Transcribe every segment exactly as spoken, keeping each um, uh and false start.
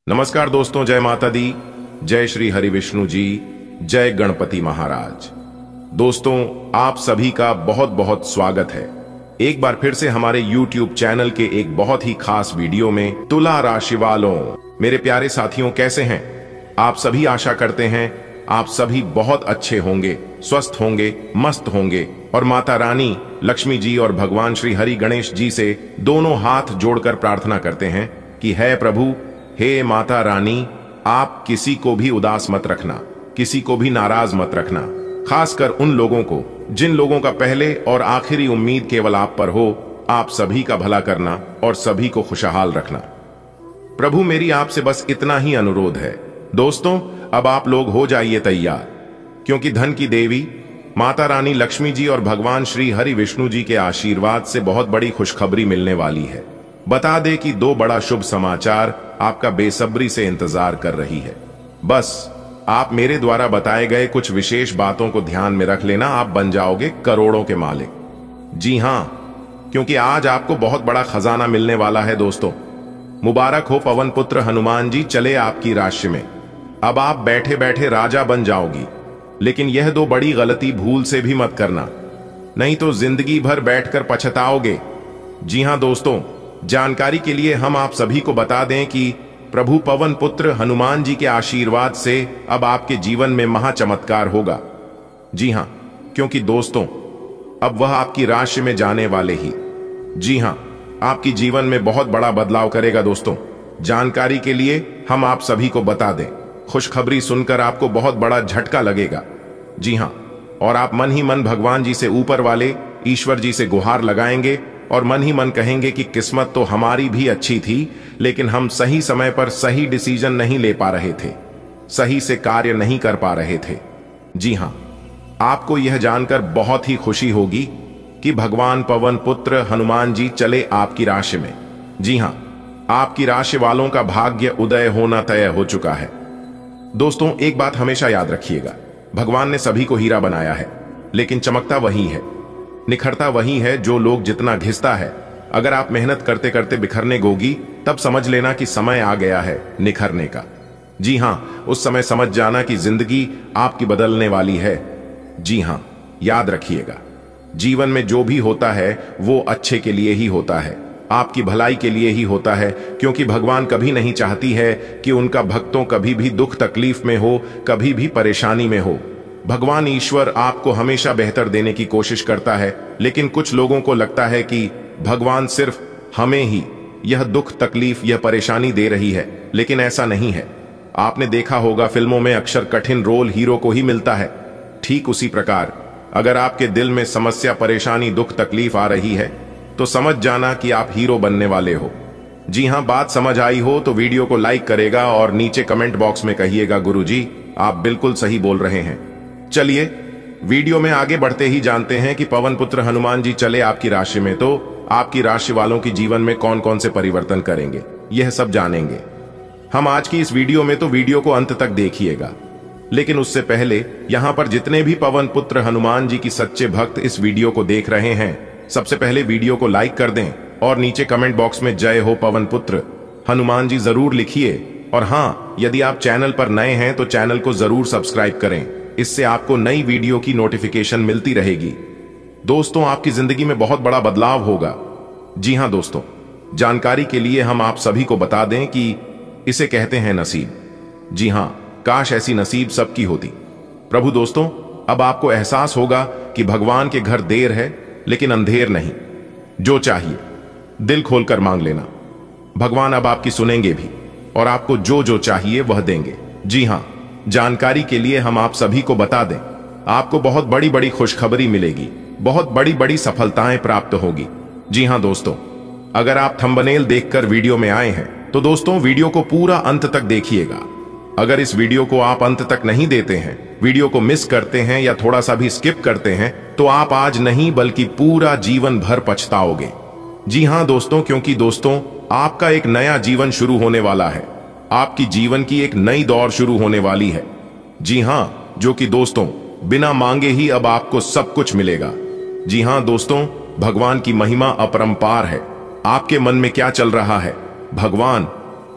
नमस्कार दोस्तों, जय माता दी, जय श्री हरि विष्णु जी, जय गणपति महाराज। दोस्तों, आप सभी का बहुत बहुत स्वागत है एक बार फिर से हमारे यूट्यूब चैनल के एक बहुत ही खास वीडियो में। तुला राशि वालों, मेरे प्यारे साथियों, कैसे हैं आप सभी? आशा करते हैं आप सभी बहुत अच्छे होंगे, स्वस्थ होंगे, मस्त होंगे और माता रानी लक्ष्मी जी और भगवान श्री हरि गणेश जी से दोनों हाथ जोड़कर प्रार्थना करते हैं कि हे प्रभु, हे माता रानी, आप किसी को भी उदास मत रखना, किसी को भी नाराज मत रखना, खासकर उन लोगों को जिन लोगों का पहले और आखिरी उम्मीद केवल आप पर हो। आप सभी का भला करना और सभी को खुशहाल रखना। प्रभु, मेरी आपसे बस इतना ही अनुरोध है। दोस्तों, अब आप लोग हो जाइए तैयार, क्योंकि धन की देवी माता रानी लक्ष्मी जी और भगवान श्री हरि विष्णु जी के आशीर्वाद से बहुत बड़ी खुशखबरी मिलने वाली है। बता दे कि दो बड़ा शुभ समाचार आपका बेसब्री से इंतजार कर रही है। बस आप मेरे द्वारा बताए गए कुछ विशेष बातों को ध्यान में रख लेना, आप बन जाओगे करोड़ों के मालिक। जी हां, क्योंकि आज आपको बहुत बड़ा खजाना मिलने वाला है। दोस्तों, मुबारक हो, पवन पुत्र हनुमान जी चले आपकी राशि में। अब आप बैठे बैठे राजा बन जाओगी। लेकिन यह दो बड़ी गलती भूल से भी मत करना, नहीं तो जिंदगी भर बैठकर पछताओगे। जी हां दोस्तों, जानकारी के लिए हम आप सभी को बता दें कि प्रभु पवन पुत्र हनुमान जी के आशीर्वाद से अब आपके जीवन में महा चमत्कार होगा। जी हां, क्योंकि दोस्तों, अब वह आपकी राशि में जाने वाले ही, जी हां, आपकी जीवन में बहुत बड़ा बदलाव करेगा। दोस्तों, जानकारी के लिए हम आप सभी को बता दें, खुशखबरी सुनकर आपको बहुत बड़ा झटका लगेगा। जी हां, और आप मन ही मन भगवान जी से, ऊपर वाले ईश्वर जी से गुहार लगाएंगे और मन ही मन कहेंगे कि किस्मत तो हमारी भी अच्छी थी, लेकिन हम सही समय पर सही डिसीजन नहीं ले पा रहे थे, सही से कार्य नहीं कर पा रहे थे। जी हां, आपको यह जानकर बहुत ही खुशी होगी कि भगवान पवन पुत्र हनुमान जी चले आपकी राशि में। जी हां, आपकी राशि वालों का भाग्य उदय होना तय हो चुका है। दोस्तों, एक बात हमेशा याद रखिएगा, भगवान ने सभी को हीरा बनाया है, लेकिन चमकता वही है, निखरता वही है जो लोग जितना घिसता है। अगर आप मेहनत करते करते बिखरने गोगी, तब समझ लेना कि समय आ गया है निखरने का। जी हां, उस समय समझ जाना कि जिंदगी आपकी बदलने वाली है। जी हां, याद रखिएगा, जीवन में जो भी होता है वो अच्छे के लिए ही होता है, आपकी भलाई के लिए ही होता है, क्योंकि भगवान कभी नहीं चाहती है कि उनका भक्तों कभी भी दुख तकलीफ में हो, कभी भी परेशानी में हो। भगवान ईश्वर आपको हमेशा बेहतर देने की कोशिश करता है, लेकिन कुछ लोगों को लगता है कि भगवान सिर्फ हमें ही यह दुख तकलीफ, यह परेशानी दे रही है, लेकिन ऐसा नहीं है। आपने देखा होगा, फिल्मों में अक्सर कठिन रोल हीरो को ही मिलता है। ठीक उसी प्रकार अगर आपके दिल में समस्या, परेशानी, दुख तकलीफ आ रही है, तो समझ जाना कि आप हीरो बनने वाले हो। जी हां, बात समझ आई हो तो वीडियो को लाइक करेगा और नीचे कमेंट बॉक्स में कहिएगा, गुरुजी आप बिल्कुल सही बोल रहे हैं। चलिए वीडियो में आगे बढ़ते ही जानते हैं कि पवन पुत्र हनुमान जी चले आपकी राशि में, तो आपकी राशि वालों की जीवन में कौन कौन से परिवर्तन करेंगे, यह सब जानेंगे हम आज की इस वीडियो में। तो वीडियो को अंत तक देखिएगा। लेकिन उससे पहले यहां पर जितने भी पवन पुत्र हनुमान जी की सच्चे भक्त इस वीडियो को देख रहे हैं, सबसे पहले वीडियो को लाइक कर दें और नीचे कमेंट बॉक्स में जय हो पवन पुत्र हनुमान जी जरूर लिखिए। और हां, यदि आप चैनल पर नए हैं तो चैनल को जरूर सब्सक्राइब करें, इससे आपको नई वीडियो की नोटिफिकेशन मिलती रहेगी। दोस्तों, आपकी जिंदगी में बहुत बड़ा बदलाव होगा। जी हां दोस्तों, जानकारी के लिए हम आप सभी को बता दें कि इसे कहते हैं नसीब। जी हां, काश ऐसी नसीब सबकी होती। प्रभु दोस्तों, अब आपको एहसास होगा कि भगवान के घर देर है लेकिन अंधेर नहीं। जो चाहिए दिल खोलकर मांग लेना, भगवान अब आपकी सुनेंगे भी और आपको जो जो चाहिए वह देंगे। जी हां, जानकारी के लिए हम आप सभी को बता दें, आपको बहुत बड़ी बड़ी खुशखबरी मिलेगी, बहुत बड़ी बड़ी सफलताएं प्राप्त होगी। जी हां दोस्तों, अगर आप थंबनेल देखकर वीडियो में आए हैं तो दोस्तों वीडियो को पूरा अंत तक देखिएगा। अगर इस वीडियो को आप अंत तक नहीं देते हैं, वीडियो को मिस करते हैं या थोड़ा सा भी स्किप करते हैं, तो आप आज नहीं बल्कि पूरा जीवन भर पछताओगे। जी हां दोस्तों, क्योंकि दोस्तों आपका एक नया जीवन शुरू होने वाला है, आपकी जीवन की एक नई दौर शुरू होने वाली है। जी हां, जो कि दोस्तों बिना मांगे ही अब आपको सब कुछ मिलेगा। जी हां दोस्तों, भगवान की महिमा अपरंपार है। आपके मन में क्या चल रहा है? भगवान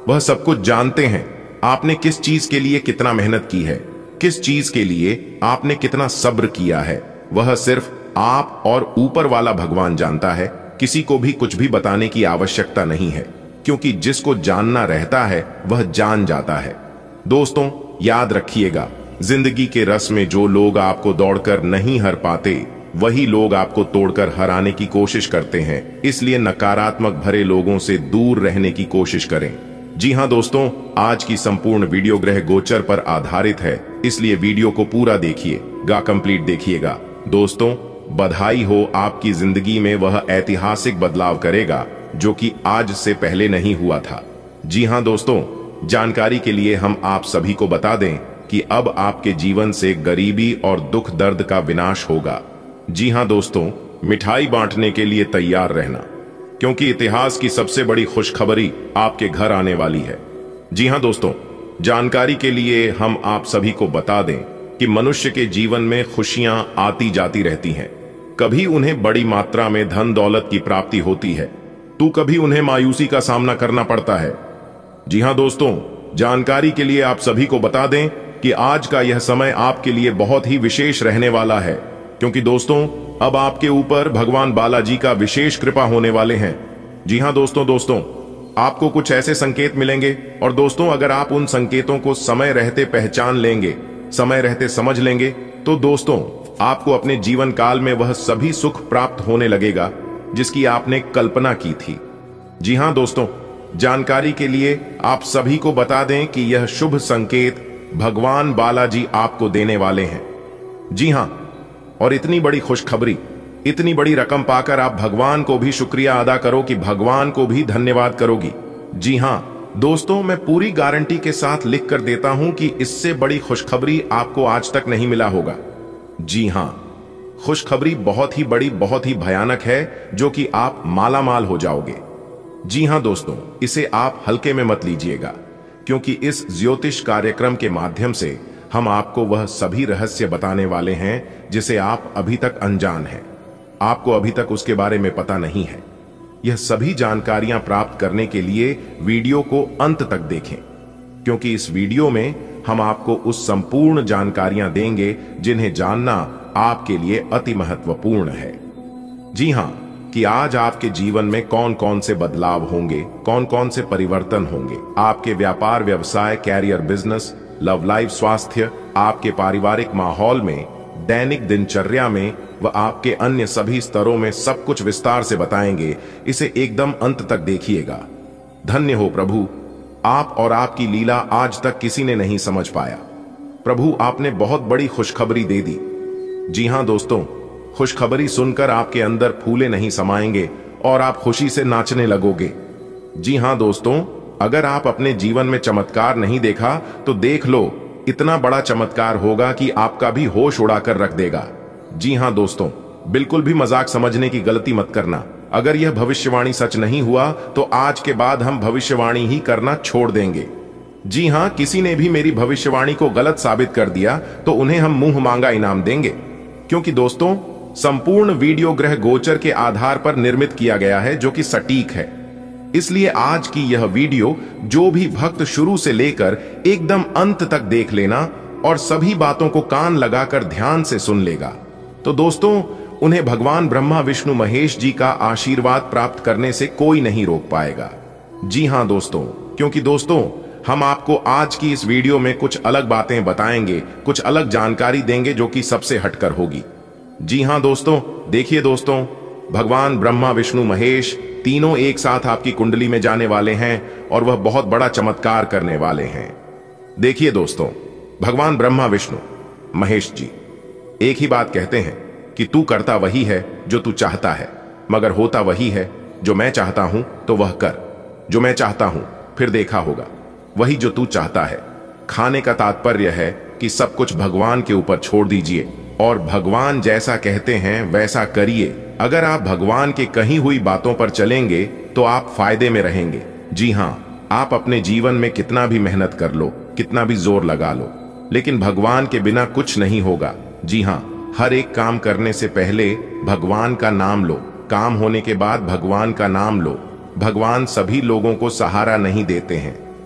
वह सब कुछ जानते हैं। आपने किस चीज के लिए कितना मेहनत की है, किस चीज के लिए आपने कितना सब्र किया है, वह सिर्फ आप और ऊपर वाला भगवान जानता है। किसी को भी कुछ भी बताने की आवश्यकता नहीं है, क्योंकि जिसको जानना रहता है वह जान जाता है। दोस्तों, याद रखिएगा, जिंदगी के रस में जो लोग आपको दौड़कर नहीं हर पाते, वही लोग आपको तोड़कर हराने की कोशिश करते हैं। इसलिए नकारात्मक भरे लोगों से दूर रहने की कोशिश करें। जी हां दोस्तों, आज की संपूर्ण वीडियो ग्रह गोचर पर आधारित है, इसलिए वीडियो को पूरा देखिएगा, कंप्लीट देखिएगा। दोस्तों, बधाई हो, आपकी जिंदगी में वह ऐतिहासिक बदलाव करेगा जो कि आज से पहले नहीं हुआ था। जी हां दोस्तों, जानकारी के लिए हम आप सभी को बता दें कि अब आपके जीवन से गरीबी और दुख दर्द का विनाश होगा। जी हां दोस्तों, मिठाई बांटने के लिए तैयार रहना, क्योंकि इतिहास की सबसे बड़ी खुशखबरी आपके घर आने वाली है। जी हां दोस्तों, जानकारी के लिए हम आप सभी को बता दें कि मनुष्य के जीवन में खुशियां आती जाती रहती हैं। कभी उन्हें बड़ी मात्रा में धन दौलत की प्राप्ति होती है, तो कभी उन्हें मायूसी का सामना करना पड़ता है। जी हां दोस्तों, जानकारी के लिए आप सभी को बता दें कि आज का यह समय आपके लिए बहुत ही विशेष रहने वाला है, क्योंकि दोस्तों अब आपके ऊपर भगवान बालाजी का विशेष कृपा होने वाले हैं। जी हां दोस्तों दोस्तों आपको कुछ ऐसे संकेत मिलेंगे, और दोस्तों अगर आप उन संकेतों को समय रहते पहचान लेंगे, समय रहते समझ लेंगे, तो दोस्तों आपको अपने जीवन काल में वह सभी सुख प्राप्त होने लगेगा जिसकी आपने कल्पना की थी। जी हां दोस्तों, जानकारी के लिए आप सभी को बता दें कि यह शुभ संकेत भगवान बालाजी आपको देने वाले हैं। जी हां, और इतनी बड़ी खुशखबरी, इतनी बड़ी रकम पाकर आप भगवान को भी शुक्रिया अदा करो कि भगवान को भी धन्यवाद करोगी। जी हां दोस्तों, मैं पूरी गारंटी के साथ लिख कर देता हूं कि इससे बड़ी खुशखबरी आपको आज तक नहीं मिला होगा। जी हां, खुशखबरी बहुत ही बड़ी, बहुत ही भयानक है, जो कि आप माला माल हो जाओगे। जी हां दोस्तों, इसे आप हल्के में मत लीजिएगा, क्योंकि इस ज्योतिष कार्यक्रम के माध्यम से हम आपको वह सभी रहस्य बताने वाले हैं जिसे आप अभी तक अनजान हैं, आपको अभी तक उसके बारे में पता नहीं है। यह सभी जानकारियां प्राप्त करने के लिए वीडियो को अंत तक देखें, क्योंकि इस वीडियो में हम आपको उस संपूर्ण जानकारियां देंगे जिन्हें जानना आपके लिए अति महत्वपूर्ण है। जी हां, कि आज आपके जीवन में कौन कौन से बदलाव होंगे, कौन कौन से परिवर्तन होंगे आपके व्यापार, व्यवसाय, कैरियर, बिजनेस, लव लाइफ, स्वास्थ्य, आपके पारिवारिक माहौल में, दैनिक दिनचर्या में व आपके अन्य सभी स्तरों में सब कुछ विस्तार से बताएंगे। इसे एकदम अंत तक देखिएगा। धन्य हो प्रभु, आप और आपकी लीला आज तक किसी ने नहीं समझ पाया। प्रभु, आपने बहुत बड़ी खुशखबरी दे दी। जी हां दोस्तों, खुशखबरी सुनकर आपके अंदर फूले नहीं समाएंगे और आप खुशी से नाचने लगोगे। जी हां दोस्तों, अगर आप अपने जीवन में चमत्कार नहीं देखा तो देख लो, इतना बड़ा चमत्कार होगा कि आपका भी होश उड़ाकर रख देगा। जी हां दोस्तों, बिल्कुल भी मजाक समझने की गलती मत करना। अगर यह भविष्यवाणी सच नहीं हुआ तो आज के बाद हम भविष्यवाणी ही करना छोड़ देंगे। जी हां, किसी ने भी मेरी भविष्यवाणी को गलत साबित कर दिया तो उन्हें हम मुंह मांगा इनाम देंगे, क्योंकि दोस्तों संपूर्ण वीडियो ग्रह गोचर के आधार पर निर्मित किया गया है, जो कि सटीक है। इसलिए आज की यह वीडियो जो भी भक्त शुरू से लेकर एकदम अंत तक देख लेना और सभी बातों को कान लगाकर ध्यान से सुन लेगा, तो दोस्तों उन्हें भगवान ब्रह्मा विष्णु महेश जी का आशीर्वाद प्राप्त करने से कोई नहीं रोक पाएगा। जी हां दोस्तों, क्योंकि दोस्तों हम आपको आज की इस वीडियो में कुछ अलग बातें बताएंगे, कुछ अलग जानकारी देंगे जो कि सबसे हटकर होगी। जी हां दोस्तों, देखिए दोस्तों, भगवान ब्रह्मा विष्णु महेश तीनों एक साथ आपकी कुंडली में जाने वाले हैं और वह बहुत बड़ा चमत्कार करने वाले हैं। देखिए दोस्तों, भगवान ब्रह्मा विष्णु महेश जी एक ही बात कहते हैं कि तू करता वही है जो तू चाहता है, मगर होता वही है जो मैं चाहता हूं, तो वह कर जो मैं चाहता हूं, फिर देखा होगा वही जो तू चाहता है। खाने का तात्पर्य है कि सब कुछ भगवान के ऊपर छोड़ दीजिए और भगवान जैसा कहते हैं वैसा करिए। अगर आप भगवान की कही हुई बातों पर चलेंगे तो आप फायदे में रहेंगे। जी हां, आप अपने जीवन में कितना भी मेहनत कर लो, कितना भी जोर लगा लो, लेकिन भगवान के बिना कुछ नहीं होगा। जी हां, हर एक काम करने से पहले भगवान का नाम लो, काम होने के बाद भगवान का नाम लो। भगवान सभी लोगों को सहारा नहीं देते हैं,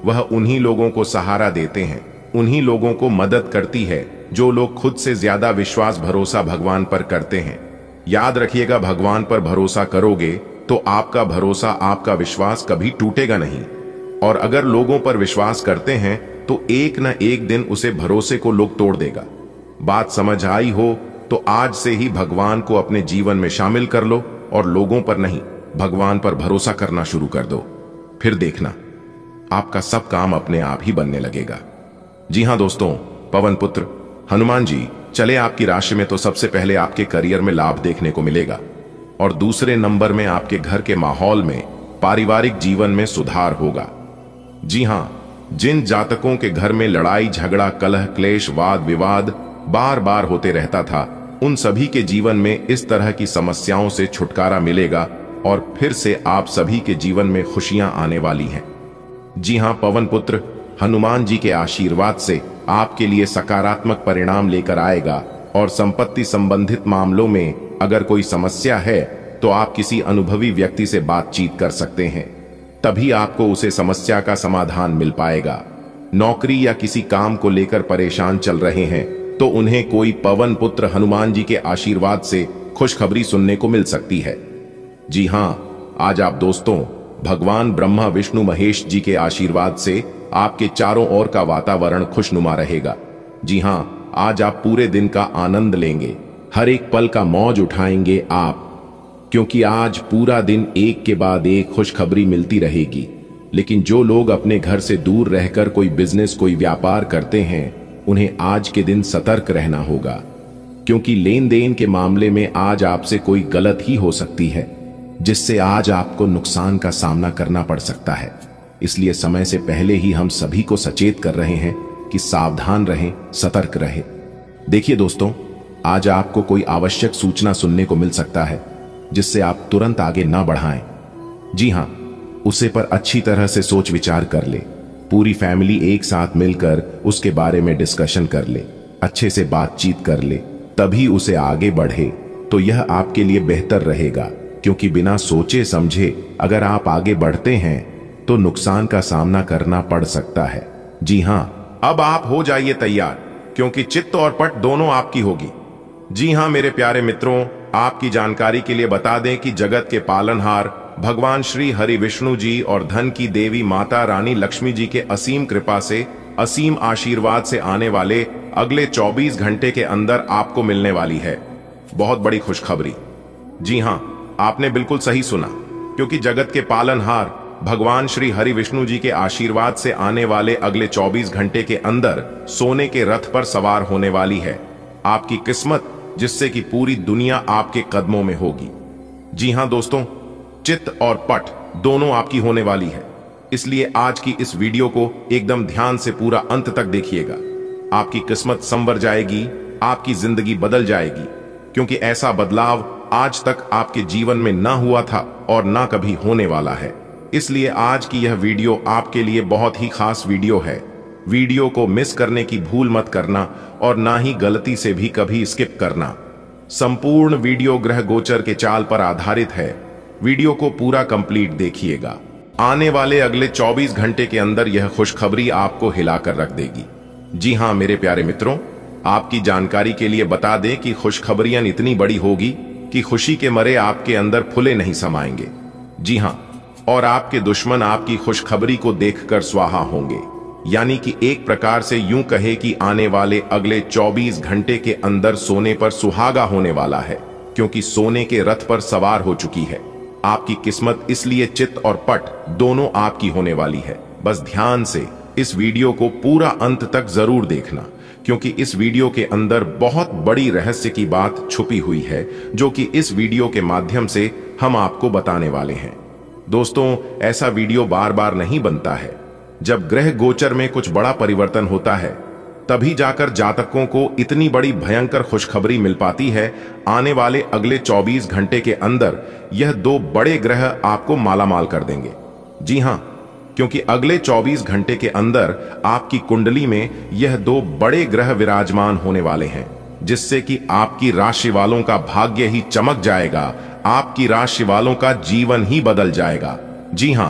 वह उन्हीं लोगों को सहारा देते हैं, उन्हीं लोगों को मदद करती है जो लोग खुद से ज्यादा विश्वास भरोसा भगवान पर करते हैं। याद रखिएगा, भगवान पर भरोसा करोगे तो आपका भरोसा, आपका विश्वास कभी टूटेगा नहीं। और अगर लोगों पर विश्वास करते हैं तो एक न एक दिन उसे भरोसे को लोग तोड़ देगा। बात समझ आई हो तो आज से ही भगवान को अपने जीवन में शामिल कर लो और लोगों पर नहीं, भगवान पर भरोसा करना शुरू कर दो। फिर देखना आपका सब काम अपने आप ही बनने लगेगा। जी हां दोस्तों, पवन पुत्र हनुमान जी चले आपकी राशि में तो सबसे पहले आपके करियर में लाभ देखने को मिलेगा और दूसरे नंबर में आपके घर के माहौल में, पारिवारिक जीवन में सुधार होगा। जी हां, जिन जातकों के घर में लड़ाई झगड़ा कलह क्लेश वाद विवाद बार बार होते रहता था, उन सभी के जीवन में इस तरह की समस्याओं से छुटकारा मिलेगा और फिर से आप सभी के जीवन में खुशियां आने वाली हैं। जी हां, पवन पुत्र हनुमान जी के आशीर्वाद से आपके लिए सकारात्मक परिणाम लेकर आएगा और संपत्ति संबंधित मामलों में अगर कोई समस्या है तो आप किसी अनुभवी व्यक्ति से बातचीत कर सकते हैं, तभी आपको उसे समस्या का समाधान मिल पाएगा। नौकरी या किसी काम को लेकर परेशान चल रहे हैं तो उन्हें कोई पवन पुत्र हनुमान जी के आशीर्वाद से खुशखबरी सुनने को मिल सकती है। जी हां, आज आप दोस्तों भगवान ब्रह्मा विष्णु महेश जी के आशीर्वाद से आपके चारों ओर का वातावरण खुशनुमा रहेगा। जी हां, आज आप पूरे दिन का आनंद लेंगे, हर एक पल का मौज उठाएंगे आप, क्योंकि आज पूरा दिन एक के बाद एक खुशखबरी मिलती रहेगी। लेकिन जो लोग अपने घर से दूर रहकर कोई बिजनेस कोई व्यापार करते हैं, उन्हें आज के दिन सतर्क रहना होगा, क्योंकि लेन देन के मामले में आज आपसे कोई गलत ही हो सकती है, जिससे आज आपको नुकसान का सामना करना पड़ सकता है। इसलिए समय से पहले ही हम सभी को सचेत कर रहे हैं कि सावधान रहें, सतर्क रहें। देखिए दोस्तों, आज आपको कोई आवश्यक सूचना सुनने को मिल सकता है जिससे आप तुरंत आगे ना बढ़ाएं। जी हां, उसे पर अच्छी तरह से सोच विचार कर ले, पूरी फैमिली एक साथ मिलकर उसके बारे में डिस्कशन कर ले, अच्छे से बातचीत कर ले, तभी उसे आगे बढ़े तो यह आपके लिए बेहतर रहेगा। क्योंकि बिना सोचे समझे अगर आप आगे बढ़ते हैं तो नुकसान का सामना करना पड़ सकता है। जी हां, अब आप हो जाइए तैयार, क्योंकि चित्त और पट दोनों आपकी होगी। जी हां मेरे प्यारे मित्रों, आपकी जानकारी के लिए बता दें कि जगत के पालनहार भगवान श्री हरि विष्णु जी और धन की देवी माता रानी लक्ष्मी जी के असीम कृपा से, असीम आशीर्वाद से आने वाले अगले चौबीस घंटे के अंदर आपको मिलने वाली है बहुत बड़ी खुशखबरी। जी हां, आपने बिल्कुल सही सुना, क्योंकि जगत के पालनहार भगवान श्री हरि विष्णु जी के आशीर्वाद से आने वाले अगले चौबीस घंटे के अंदर सोने के रथ पर सवार होने वाली है आपकी किस्मत, जिससे कि पूरी दुनिया आपके कदमों में होगी। जी हां दोस्तों, चित्त और पट दोनों आपकी होने वाली है, इसलिए आज की इस वीडियो को एकदम ध्यान से पूरा अंत तक देखिएगा। आपकी किस्मत संवर जाएगी, आपकी जिंदगी बदल जाएगी, क्योंकि ऐसा बदलाव आज तक आपके जीवन में ना हुआ था और ना कभी होने वाला है। इसलिए आज की यह वीडियो आपके लिए बहुत ही खास वीडियो है। वीडियो को मिस करने की भूल मत करना और ना ही गलती से भी कभी स्किप करना। संपूर्ण वीडियो ग्रह गोचर के चाल पर आधारित है। वीडियो को पूरा कंप्लीट देखिएगा। आने वाले अगले चौबीस घंटे के अंदर यह खुशखबरी आपको हिलाकर रख देगी। जी हां मेरे प्यारे मित्रों, आपकी जानकारी के लिए बता दें कि खुशखबरियां इतनी बड़ी होगी कि खुशी के मारे आपके अंदर फुले नहीं समाएंगे। जी हां, और आपके दुश्मन आपकी खुशखबरी को देखकर स्वाहा होंगे। यानी कि एक प्रकार से यूं कहे कि आने वाले अगले चौबीस घंटे के अंदर सोने पर सुहागा होने वाला है, क्योंकि सोने के रथ पर सवार हो चुकी है आपकी किस्मत। इसलिए चित्त और पट दोनों आपकी होने वाली है। बस ध्यान से इस वीडियो को पूरा अंत तक जरूर देखना, क्योंकि इस वीडियो के अंदर बहुत बड़ी रहस्य की बात छुपी हुई है, जो कि इस वीडियो के माध्यम से हम आपको बताने वाले हैं। दोस्तों, ऐसा वीडियो बार बार नहीं बनता है। जब ग्रह गोचर में कुछ बड़ा परिवर्तन होता है, तभी जाकर जातकों को इतनी बड़ी भयंकर खुशखबरी मिल पाती है। आने वाले अगले चौबीस घंटे के अंदर यह दो बड़े ग्रह आपको मालामाल कर देंगे। जी हां, क्योंकि अगले चौबीस घंटे के अंदर आपकी कुंडली में यह दो बड़े ग्रह विराजमान होने वाले हैं, जिससे कि आपकी राशि वालों का भाग्य ही चमक जाएगा, आपकी राशि वालों का जीवन ही बदल जाएगा। जी हां,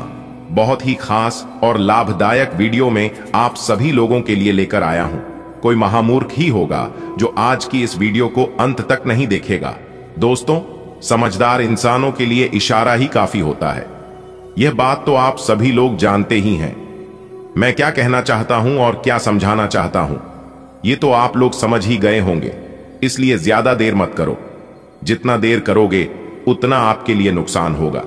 बहुत ही खास और लाभदायक वीडियो में आप सभी लोगों के लिए लेकर आया हूं। कोई महामूर्ख ही होगा जो आज की इस वीडियो को अंत तक नहीं देखेगा। दोस्तों, समझदार इंसानों के लिए इशारा ही काफी होता है। यह बात तो आप सभी लोग जानते ही हैं। मैं क्या कहना चाहता हूं और क्या समझाना चाहता हूं, ये तो आप लोग समझ ही गए होंगे, इसलिए ज्यादा देर मत करो। जितना देर करोगे उतना आपके लिए नुकसान होगा।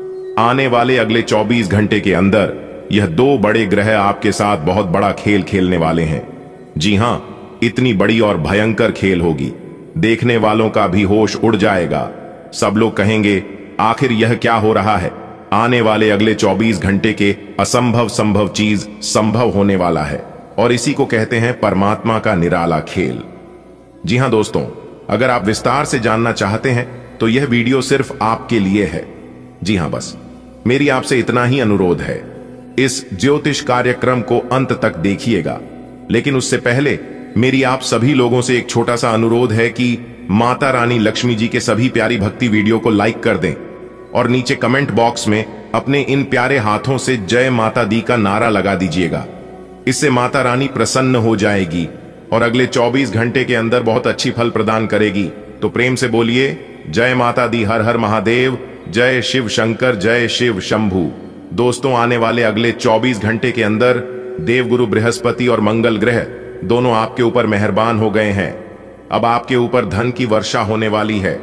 आने वाले अगले चौबीस घंटे के अंदर यह दो बड़े ग्रह आपके साथ बहुत बड़ा खेल खेलने वाले हैं। जी हां, इतनी बड़ी और भयंकर खेल होगी, देखने वालों का भी होश उड़ जाएगा। सब लोग कहेंगे आखिर यह क्या हो रहा है। आने वाले अगले चौबीस घंटे के असंभव संभव चीज संभव होने वाला है, और इसी को कहते हैं परमात्मा का निराला खेल। जी हां दोस्तों, अगर आप विस्तार से जानना चाहते हैं तो यह वीडियो सिर्फ आपके लिए है। जी हां, बस मेरी आपसे इतना ही अनुरोध है, इस ज्योतिष कार्यक्रम को अंत तक देखिएगा। लेकिन उससे पहले मेरी आप सभी लोगों से एक छोटा सा अनुरोध है कि माता रानी लक्ष्मी जी के सभी प्यारी भक्ति वीडियो को लाइक कर दें और नीचे कमेंट बॉक्स में अपने इन प्यारे हाथों से जय माता दी का नारा लगा दीजिएगा। इससे माता रानी प्रसन्न हो जाएगी और अगले चौबीस घंटे के अंदर बहुत अच्छी फल प्रदान करेगी। तो प्रेम से बोलिए जय माता दी, हर हर महादेव, जय शिव शंकर, जय शिव शंभू। दोस्तों, आने वाले अगले चौबीस घंटे के अंदर देवगुरु बृहस्पति और मंगल ग्रह दोनों आपके ऊपर मेहरबान हो गए हैं। अब आपके ऊपर धन की वर्षा होने वाली है।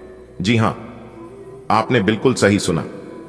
जी हां, आपने बिल्कुल सही सुना।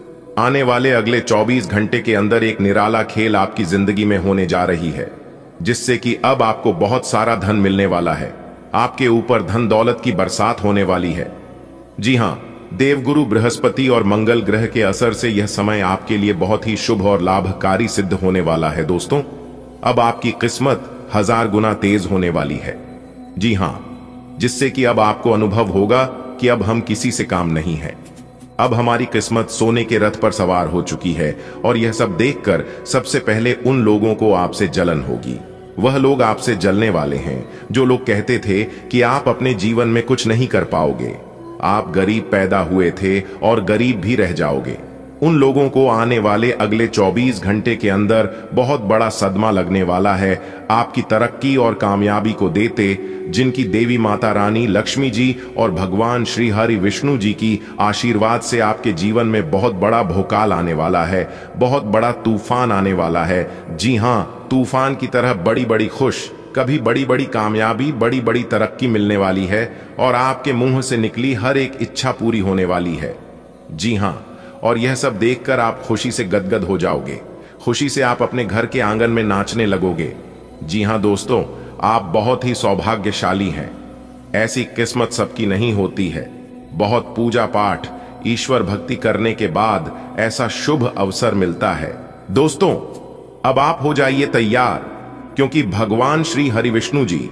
आने वाले अगले चौबीस घंटे के अंदर एक निराला खेल आपकी जिंदगी में होने जा रही है, जिससे कि अब आपको बहुत सारा धन मिलने वाला है। आपके ऊपर धन दौलत की बरसात होने वाली है। जी हां, देवगुरु बृहस्पति और मंगल ग्रह के असर से यह समय आपके लिए बहुत ही शुभ और लाभकारी सिद्ध होने वाला है। दोस्तों, अब आपकी किस्मत हजार गुना तेज होने वाली है। जी हां, जिससे कि अब आपको अनुभव होगा कि अब हम किसी से काम नहीं है। अब हमारी किस्मत सोने के रथ पर सवार हो चुकी है, और यह सब देखकर सबसे पहले उन लोगों को आपसे जलन होगी। वह लोग आपसे जलने वाले हैं जो लोग कहते थे कि आप अपने जीवन में कुछ नहीं कर पाओगे, आप गरीब पैदा हुए थे और गरीब भी रह जाओगे। उन लोगों को आने वाले अगले चौबीस घंटे के अंदर बहुत बड़ा सदमा लगने वाला है, आपकी तरक्की और कामयाबी को देते, जिनकी देवी माता रानी लक्ष्मी जी और भगवान श्री हरि विष्णु जी की आशीर्वाद से आपके जीवन में बहुत बड़ा भूकाल आने वाला है, बहुत बड़ा तूफान आने वाला है। जी हां, तूफान की तरह बड़ी बड़ी खुश, कभी बड़ी बड़ी कामयाबी, बड़ी बड़ी तरक्की मिलने वाली है, और आपके मुंह से निकली हर एक इच्छा पूरी होने वाली है। जी हां, और यह सब देखकर आप खुशी से गदगद हो जाओगे। खुशी से आप अपने घर के आंगन में नाचने लगोगे। जी हां दोस्तों, आप बहुत ही सौभाग्यशाली हैं। ऐसी किस्मत सबकी नहीं होती है। बहुत पूजा पाठ, ईश्वर भक्ति करने के बाद ऐसा शुभ अवसर मिलता है। दोस्तों, अब आप हो जाइए तैयार, क्योंकि भगवान श्री हरि विष्णु जी,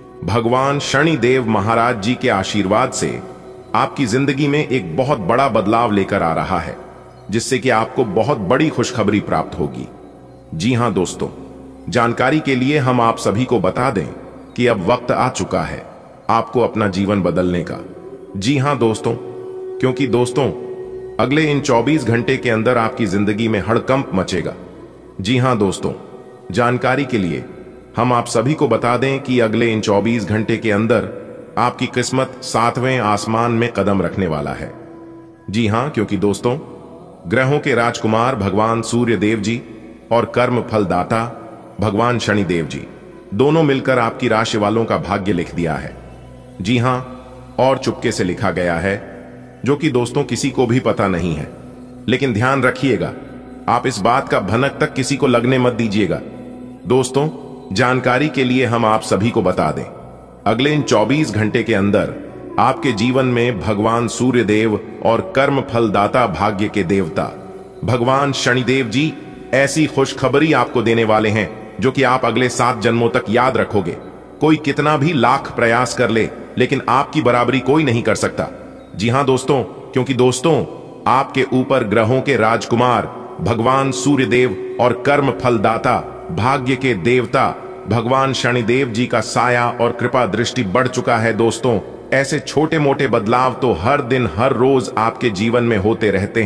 भगवान शनिदेव महाराज जी के आशीर्वाद से आपकी जिंदगी में एक बहुत बड़ा बदलाव लेकर आ रहा है, जिससे कि आपको बहुत बड़ी खुशखबरी प्राप्त होगी। जी हां दोस्तों, जानकारी के लिए हम आप सभी को बता दें कि अब वक्त आ चुका है आपको अपना जीवन बदलने का। जी हां दोस्तों, क्योंकि दोस्तों अगले इन चौबीस घंटे के अंदर आपकी जिंदगी में हड़कंप मचेगा। जी हां दोस्तों, जानकारी के लिए हम आप सभी को बता दें कि अगले इन चौबीस घंटे के अंदर आपकी किस्मत सातवें आसमान में कदम रखने वाला है। जी हां, क्योंकि दोस्तों ग्रहों के राजकुमार भगवान सूर्य देव जी और कर्म फलदाता भगवान शनिदेव जी दोनों मिलकर आपकी राशि वालों का भाग्य लिख दिया है। जी हां, और चुपके से लिखा गया है, जो कि दोस्तों किसी को भी पता नहीं है। लेकिन ध्यान रखिएगा, आप इस बात का भनक तक किसी को लगने मत दीजिएगा। दोस्तों, जानकारी के लिए हम आप सभी को बता दें, अगले इन चौबीस घंटे के अंदर आपके जीवन में भगवान सूर्य देव और कर्म फलदाता भाग्य के देवता भगवान शनिदेव जी ऐसी खुशखबरी आपको देने वाले हैं, जो कि आप अगले सात जन्मों तक याद रखोगे। कोई कितना भी लाख प्रयास कर ले, लेकिन आपकी बराबरी कोई नहीं कर सकता। जी हां दोस्तों, क्योंकि दोस्तों आपके ऊपर ग्रहों के राजकुमार भगवान सूर्यदेव और कर्म फलदाता भाग्य के देवता भगवान शनिदेव जी का साया और कृपा दृष्टि बढ़ चुका है। दोस्तों, ऐसे छोटे मोटे बदलाव तो हर दिन हर रोज आपके जीवन में होते रहते हैं।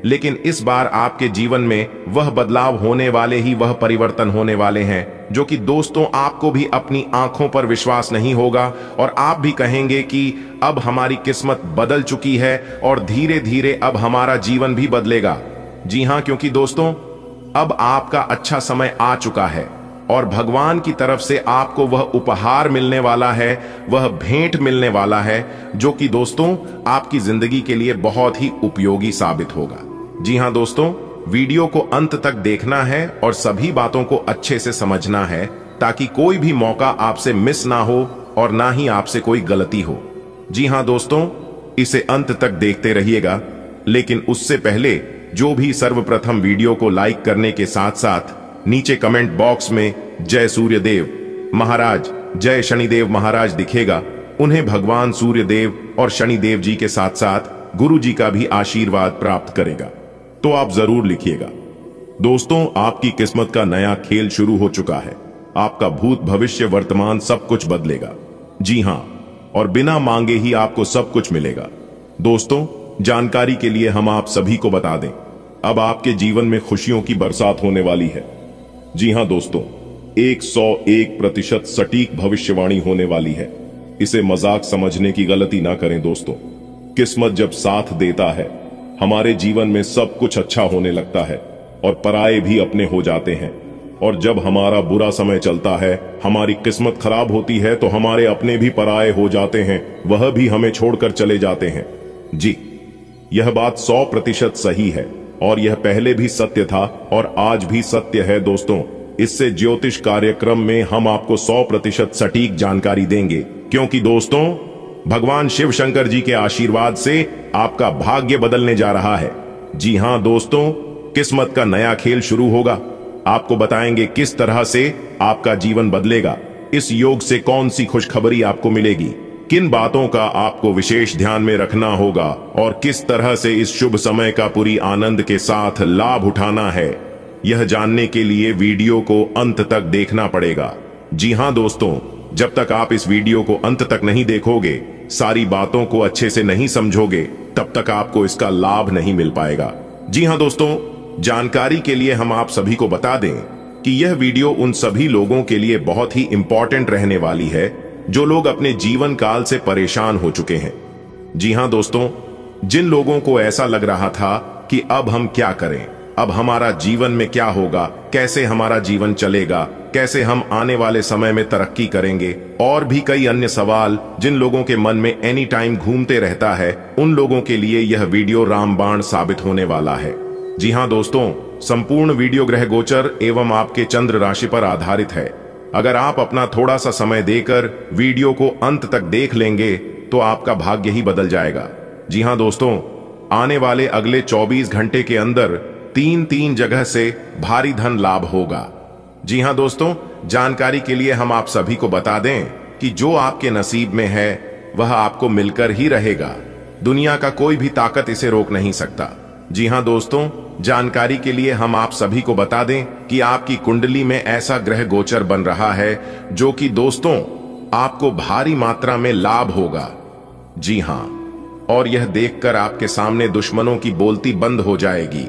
लेकिन इस बार आपके जीवन में वह बदलाव होने वाले ही वह परिवर्तन होने वाले हैं जो कि दोस्तों आपको भी अपनी आंखों पर विश्वास नहीं होगा और आप भी कहेंगे कि अब हमारी किस्मत बदल चुकी है और धीरे धीरे अब हमारा जीवन भी बदलेगा। जी हां, क्योंकि दोस्तों अब आपका अच्छा समय आ चुका है और भगवान की तरफ से आपको वह उपहार मिलने वाला है, वह भेंट मिलने वाला है जो कि दोस्तों आपकी जिंदगी के लिए बहुत ही उपयोगी साबित होगा। जी हां दोस्तों, वीडियो को अंत तक देखना है और सभी बातों को अच्छे से समझना है ताकि कोई भी मौका आपसे मिस ना हो और ना ही आपसे कोई गलती हो। जी हां दोस्तों, इसे अंत तक देखते रहिएगा, लेकिन उससे पहले जो भी सर्वप्रथम वीडियो को लाइक करने के साथ साथ नीचे कमेंट बॉक्स में जय सूर्यदेव महाराज, जय शनिदेव महाराज दिखेगा, उन्हें भगवान सूर्यदेव और शनिदेव जी के साथ साथ गुरु जी का भी आशीर्वाद प्राप्त करेगा। तो आप जरूर लिखिएगा। दोस्तों, आपकी किस्मत का नया खेल शुरू हो चुका है। आपका भूत भविष्य वर्तमान सब कुछ बदलेगा। जी हां, और बिना मांगे ही आपको सब कुछ मिलेगा। दोस्तों, जानकारी के लिए हम आप सभी को बता दें, अब आपके जीवन में खुशियों की बरसात होने वाली है। जी हां दोस्तों, एक सौ एक प्रतिशत सटीक भविष्यवाणी होने वाली है। इसे मजाक समझने की गलती ना करें दोस्तों। किस्मत जब साथ देता है, हमारे जीवन में सब कुछ अच्छा होने लगता है और पराये भी अपने हो जाते हैं। और जब हमारा बुरा समय चलता है, हमारी किस्मत खराब होती है, तो हमारे अपने भी पराये हो जाते हैं, वह भी हमें छोड़कर चले जाते हैं। जी, यह बात सौ प्रतिशत सही है और यह पहले भी सत्य था और आज भी सत्य है दोस्तों। इससे ज्योतिष कार्यक्रम में हम आपको सौ प्रतिशत सटीक जानकारी देंगे, क्योंकि दोस्तों भगवान शिव शंकर जी के आशीर्वाद से आपका भाग्य बदलने जा रहा है। जी हां दोस्तों, किस्मत का नया खेल शुरू होगा। आपको बताएंगे किस तरह से आपका जीवन बदलेगा, इस योग से कौन सी खुशखबरी आपको मिलेगी, किन बातों का आपको विशेष ध्यान में रखना होगा और किस तरह से इस शुभ समय का पूरी आनंद के साथ लाभ उठाना है। यह जानने के लिए वीडियो को अंत तक देखना पड़ेगा। जी हां दोस्तों, जब तक आप इस वीडियो को अंत तक नहीं देखोगे, सारी बातों को अच्छे से नहीं समझोगे, तब तक आपको इसका लाभ नहीं मिल पाएगा। जी हां दोस्तों, जानकारी के लिए हम आप सभी को बता दें कि यह वीडियो उन सभी लोगों के लिए बहुत ही इंपॉर्टेंट रहने वाली है जो लोग अपने जीवन काल से परेशान हो चुके हैं। जी हां दोस्तों, जिन लोगों को ऐसा लग रहा था कि अब हम क्या करें, अब हमारा जीवन में क्या होगा, कैसे हमारा जीवन चलेगा, कैसे हम आने वाले समय में तरक्की करेंगे, और भी कई अन्य सवाल जिन लोगों के मन में एनी टाइम घूमते रहता है, उन लोगों के लिए यह वीडियो रामबाण साबित होने वाला है। जी हां दोस्तों, संपूर्ण वीडियो ग्रह गोचर एवं आपके चंद्र राशि पर आधारित है। अगर आप अपना थोड़ा सा समय देकर वीडियो को अंत तक देख लेंगे तो आपका भाग्य ही बदल जाएगा। जी हां दोस्तों, आने वाले अगले चौबीस घंटे के अंदर तीन तीन जगह से भारी धन लाभ होगा। जी हां दोस्तों, जानकारी के लिए हम आप सभी को बता दें कि जो आपके नसीब में है वह आपको मिलकर ही रहेगा। दुनिया का कोई भी ताकत इसे रोक नहीं सकता। जी हां दोस्तों, जानकारी के लिए हम आप सभी को बता दें कि आपकी कुंडली में ऐसा ग्रह गोचर बन रहा है जो कि दोस्तों आपको भारी मात्रा में लाभ होगा। जी हां, और यह देखकर आपके सामने दुश्मनों की बोलती बंद हो जाएगी।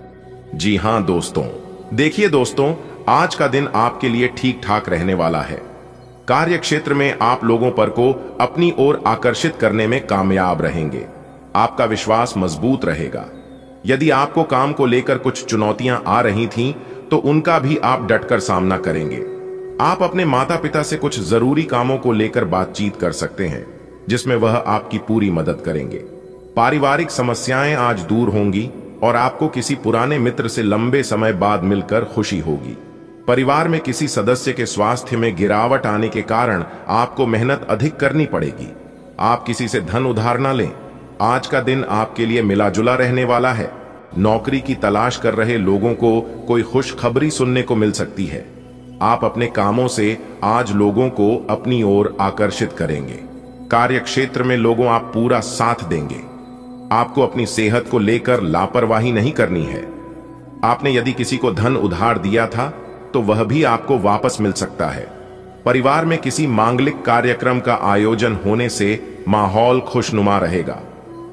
जी हां दोस्तों, देखिए दोस्तों, आज का दिन आपके लिए ठीक ठाक रहने वाला है। कार्य क्षेत्र में आप लोगों पर को अपनी ओर आकर्षित करने में कामयाब रहेंगे। आपका विश्वास मजबूत रहेगा। यदि आपको काम को लेकर कुछ चुनौतियां आ रही थीं, तो उनका भी आप डटकर सामना करेंगे। आप अपने माता पिता से कुछ जरूरी कामों को लेकर बातचीत कर सकते हैं, जिसमें वह आपकी पूरी मदद करेंगे। पारिवारिक समस्याएं आज दूर होंगी और आपको किसी पुराने मित्र से लंबे समय बाद मिलकर खुशी होगी। परिवार में किसी सदस्य के स्वास्थ्य में गिरावट आने के कारण आपको मेहनत अधिक करनी पड़ेगी। आप किसी से धन उधार ना लें। आज का दिन आपके लिए मिला जुला रहने वाला है। नौकरी की तलाश कर रहे लोगों को कोई खुशखबरी सुनने को मिल सकती है। आप अपने कामों से आज लोगों को अपनी ओर आकर्षित करेंगे। कार्य क्षेत्र में लोगों आप पूरा साथ देंगे। आपको अपनी सेहत को लेकर लापरवाही नहीं करनी है। आपने यदि किसी को धन उधार दिया था तो वह भी आपको वापस मिल सकता है। परिवार में किसी मांगलिक कार्यक्रम का आयोजन होने से माहौल खुशनुमा रहेगा।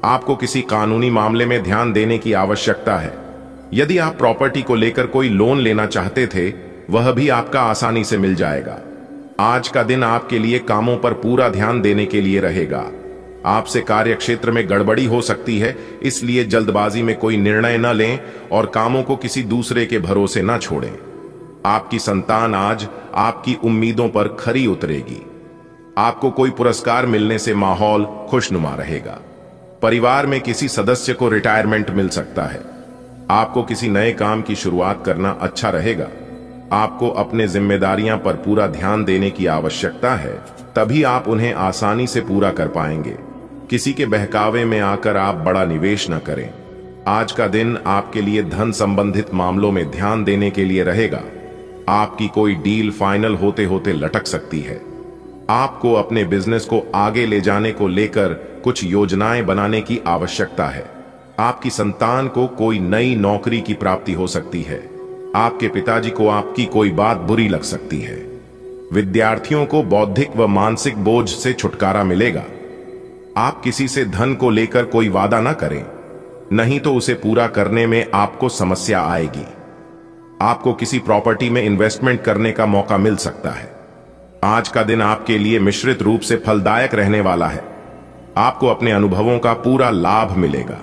आपको किसी कानूनी मामले में ध्यान देने की आवश्यकता है। यदि आप प्रॉपर्टी को लेकर कोई लोन लेना चाहते थे, वह भी आपका आसानी से मिल जाएगा। आज का दिन आपके लिए कामों पर पूरा ध्यान देने के लिए रहेगा। आपसे कार्य क्षेत्र में गड़बड़ी हो सकती है, इसलिए जल्दबाजी में कोई निर्णय न लें और कामों को किसी दूसरे के भरोसे न छोड़ें। आपकी संतान आज आपकी उम्मीदों पर खरी उतरेगी। आपको कोई पुरस्कार मिलने से माहौल खुशनुमा रहेगा। परिवार में किसी सदस्य को रिटायरमेंट मिल सकता है। आपको किसी नए काम की शुरुआत करना अच्छा रहेगा। आपको अपने जिम्मेदारियां पर पूरा ध्यान देने की आवश्यकता है, तभी आप उन्हें आसानी से पूरा कर पाएंगे। किसी के बहकावे में आकर आप बड़ा निवेश न करें। आज का दिन आपके लिए धन संबंधित मामलों में ध्यान देने के लिए रहेगा। आपकी कोई डील फाइनल होते होते लटक सकती है। आपको अपने बिजनेस को आगे ले जाने को लेकर कुछ योजनाएं बनाने की आवश्यकता है। आपकी संतान को कोई नई नौकरी की प्राप्ति हो सकती है। आपके पिताजी को आपकी कोई बात बुरी लग सकती है। विद्यार्थियों को बौद्धिक व मानसिक बोझ से छुटकारा मिलेगा। आप किसी से धन को लेकर कोई वादा ना करें, नहीं तो उसे पूरा करने में आपको समस्या आएगी। आपको किसी प्रॉपर्टी में इन्वेस्टमेंट करने का मौका मिल सकता है। आज का दिन आपके लिए मिश्रित रूप से फलदायक रहने वाला है। आपको अपने अनुभवों का पूरा लाभ मिलेगा।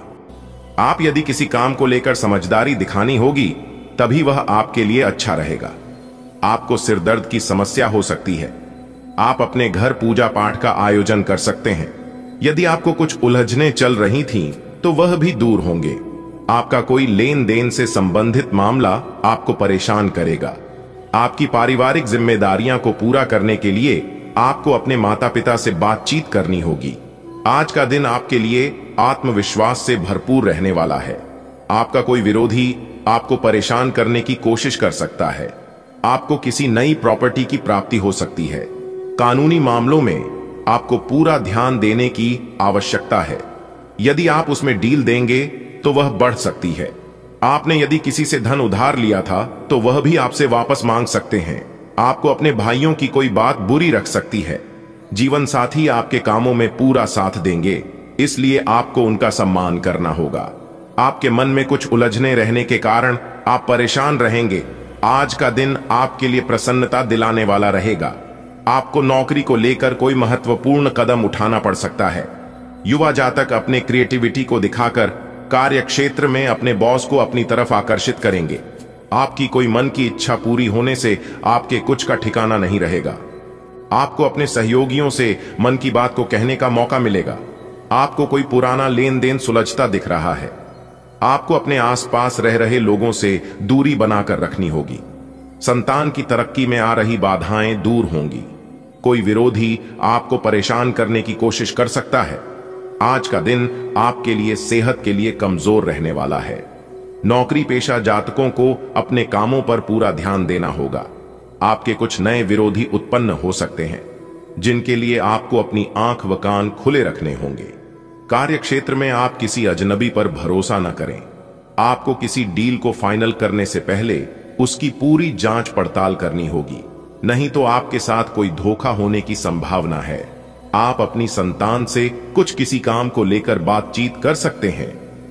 आप यदि किसी काम को लेकर समझदारी दिखानी होगी, तभी वह आपके लिए अच्छा रहेगा। आपको सिरदर्द की समस्या हो सकती है। आप अपने घर पूजा पाठ का आयोजन कर सकते हैं। यदि आपको कुछ उलझनें चल रही थीं, तो वह भी दूर होंगे। आपका कोई लेन देन से संबंधित मामला आपको परेशान करेगा। आपकी पारिवारिक जिम्मेदारियां को पूरा करने के लिए आपको अपने माता पिता से बातचीत करनी होगी। आज का दिन आपके लिए आत्मविश्वास से भरपूर रहने वाला है। आपका कोई विरोधी आपको परेशान करने की कोशिश कर सकता है। आपको किसी नई प्रॉपर्टी की प्राप्ति हो सकती है। कानूनी मामलों में आपको पूरा ध्यान देने की आवश्यकता है। यदि आप उसमें डील देंगे तो वह बढ़ सकती है। आपने यदि किसी से धन उधार लिया था, तो वह भी आपसे वापस मांग सकते हैं। आपको अपने भाइयों की कोई बात बुरी रख सकती है। जीवन साथी आपके कामों में पूरा साथ देंगे, इसलिए आपको उनका सम्मान करना होगा। आपके मन में कुछ उलझने रहने के कारण आप परेशान रहेंगे। आज का दिन आपके लिए प्रसन्नता दिलाने वाला रहेगा। आपको नौकरी को लेकर कोई महत्वपूर्ण कदम उठाना पड़ सकता है। युवा जातक अपने क्रिएटिविटी को दिखाकर कार्य क्षेत्र में अपने बॉस को अपनी तरफ आकर्षित करेंगे। आपकी कोई मन की इच्छा पूरी होने से आपके कुछ का ठिकाना नहीं रहेगा। आपको अपने सहयोगियों से मन की बात को कहने का मौका मिलेगा। आपको कोई पुराना लेन देन सुलझता दिख रहा है। आपको अपने आसपास रह रहे लोगों से दूरी बनाकर रखनी होगी। संतान की तरक्की में आ रही बाधाएं दूर होंगी। कोई विरोधी आपको परेशान करने की कोशिश कर सकता है। आज का दिन आपके लिए सेहत के लिए कमजोर रहने वाला है। नौकरी पेशा जातकों को अपने कामों पर पूरा ध्यान देना होगा। आपके कुछ नए विरोधी उत्पन्न हो सकते हैं, जिनके लिए आपको अपनी आंख व कान खुले रखने होंगे। कार्य क्षेत्र में आप किसी अजनबी पर भरोसा न करें। आपको किसी डील को फाइनल करने से पहले उसकी पूरी जांच पड़ताल करनी होगी, नहीं तो आपके साथ कोई धोखा होने की संभावना है। आप अपनी संतान से कुछ किसी काम को लेकर बातचीत कर सकते हैं।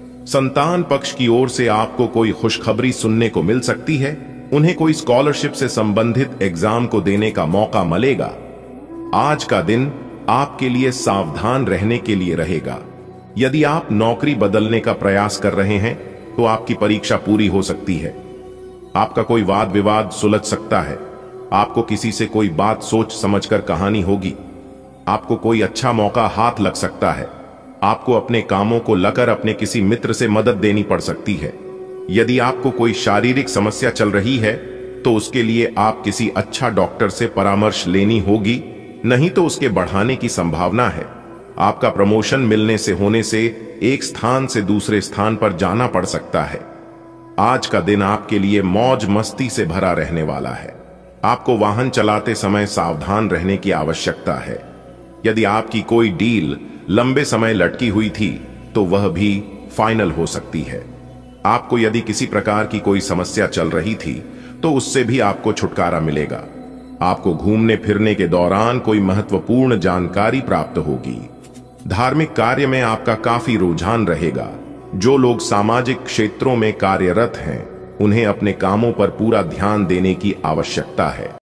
संतान पक्ष की ओर से आपको कोई खुशखबरी सुनने को मिल सकती है। उन्हें कोई स्कॉलरशिप से संबंधित एग्जाम को देने का मौका मिलेगा। आज का दिन आपके लिए सावधान रहने के लिए रहेगा। यदि आप नौकरी बदलने का प्रयास कर रहे हैं, तो आपकी परीक्षा पूरी हो सकती है। आपका कोई वाद विवाद सुलझ सकता है। आपको किसी से कोई बात सोच समझकर कहानी होगी। आपको कोई अच्छा मौका हाथ लग सकता है। आपको अपने कामों को लेकर अपने किसी मित्र से मदद देनी पड़ सकती है। यदि आपको कोई शारीरिक समस्या चल रही है, तो उसके लिए आप किसी अच्छा डॉक्टर से परामर्श लेनी होगी, नहीं तो उसके बढ़ाने की संभावना है। आपका प्रमोशन मिलने से होने से एक स्थान से दूसरे स्थान पर जाना पड़ सकता है। आज का दिन आपके लिए मौज मस्ती से भरा रहने वाला है। आपको वाहन चलाते समय सावधान रहने की आवश्यकता है। यदि आपकी कोई डील लंबे समय लटकी हुई थी, तो वह भी फाइनल हो सकती है। आपको यदि किसी प्रकार की कोई समस्या चल रही थी, तो उससे भी आपको छुटकारा मिलेगा। आपको घूमने फिरने के दौरान कोई महत्वपूर्ण जानकारी प्राप्त होगी। धार्मिक कार्य में आपका काफी रुझान रहेगा। जो लोग सामाजिक क्षेत्रों में कार्यरत हैं, उन्हें अपने कामों पर पूरा ध्यान देने की आवश्यकता है।